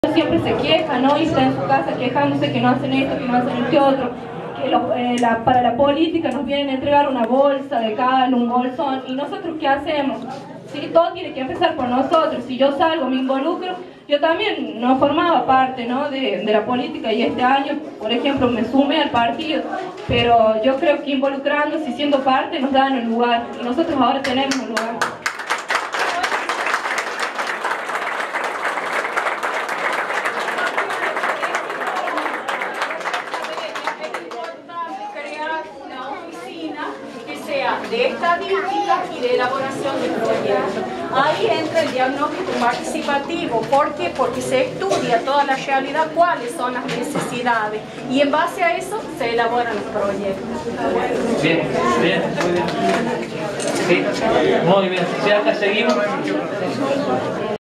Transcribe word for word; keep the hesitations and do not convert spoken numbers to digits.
Siempre se queja, ¿no? Y está en su casa quejándose que no hacen esto, que no hacen este otro, que los, eh, la, para la política nos vienen a entregar una bolsa de cal, un bolsón, y nosotros ¿qué hacemos? ¿Sí? Todo tiene que empezar por nosotros. Si yo salgo, me involucro, yo también no formaba parte, ¿no? de, de la política, y este año, por ejemplo, me sumé al partido, pero yo creo que involucrándose y siendo parte nos dan un lugar, y nosotros ahora tenemos un lugar. De estadística y de elaboración de proyectos. Ahí entra el diagnóstico participativo. ¿Por qué? Porque se estudia toda la realidad, cuáles son las necesidades, y en base a eso se elaboran los proyectos. Bien, bien, muy bien. Sí, muy bien. Si acá seguimos.